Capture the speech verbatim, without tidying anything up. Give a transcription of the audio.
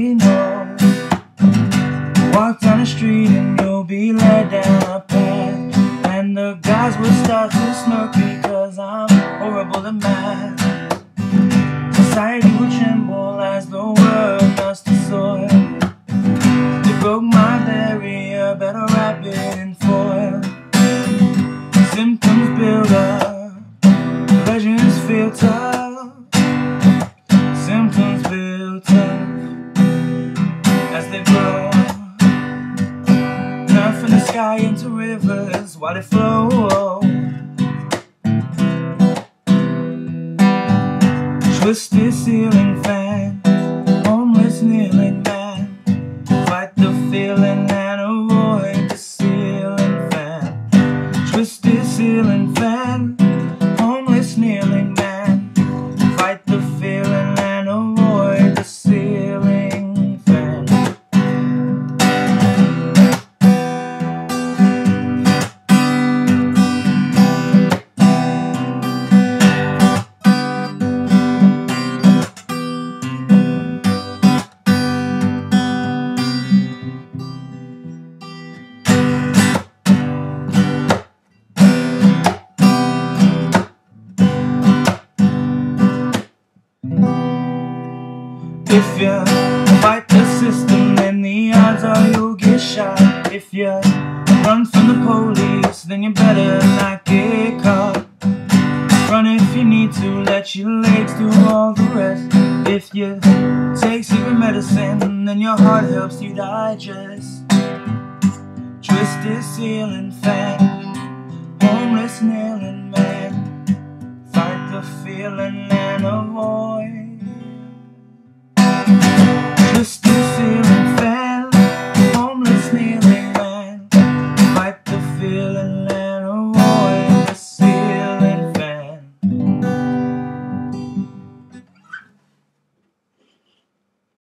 we know. Walk down the street and you'll be led down a path, and the guys will start to smirk because I'm horrible at math. Society will tremble as the world starts to soil. You broke my barrier, better wrap it in foil. Symptoms build up, pleasures feel tough. Symptoms build tough as they grow. Turn from the sky into rivers while they flow. Twisted ceiling fan, homeless kneeling man. Fight the feeling and avoid the ceiling fan. Twisted ceiling fan, homeless kneeling man. Fight the feeling and avoid the ceiling fan. If you fight the system, then the odds are you'll get shot. If you run from the police, then you better not get caught. Run if you need to, let your legs do all the rest. If you take secret medicine, then your heart helps you digest. Twisted ceiling fan, homeless kneeling man. Fight the feeling and avoid